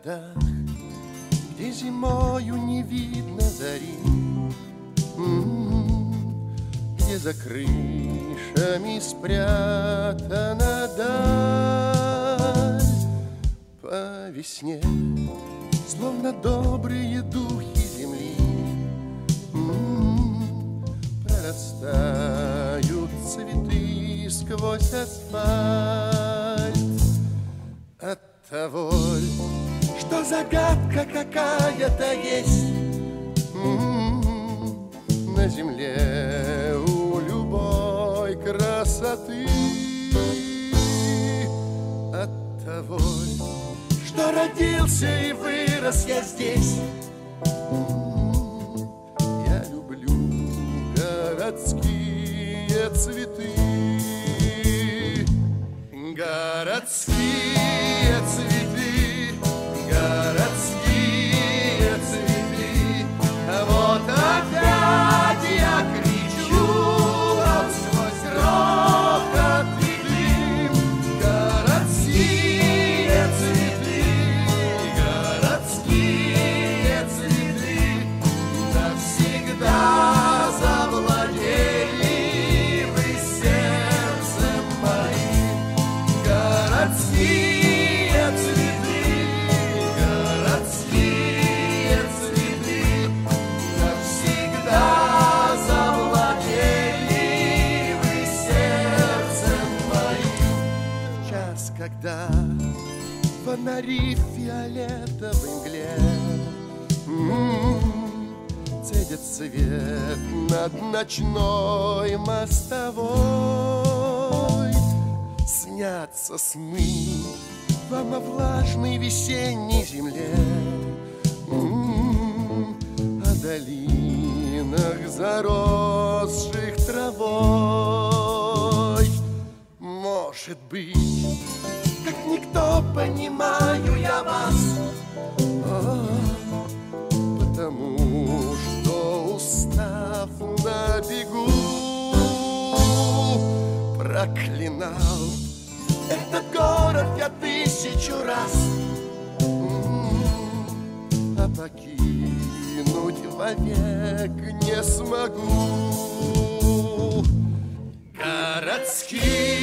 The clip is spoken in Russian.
городах, где зимою не видно зари, где за крышами спрятана даль. По весне, словно добрые духи земли, прорастают цветы сквозь асфальт. Оттого, что загадка какая-то есть на земле у любой красоты. Оттого, что родился и вырос я здесь, я люблю городские цветы. Городские цветы, городские цветы, вот опять я кричу сквозь грохот и дым. Городские цветы, городские цветы, навсегда завладели вы сердцем моим. Городские цветы, городские цветы, навсегда завладели вы сердцем моим. В час, когда фонари в фиолетовой мгле цедят свет над ночной мостовой, снятся сны вам о влажной весенней земле, о долинах, заросших травой. Может быть, как никто понимаю я вас, потому что, устав на бегу, проклинал этот город я 1000 раз, а покинуть вовек не смогу. Городские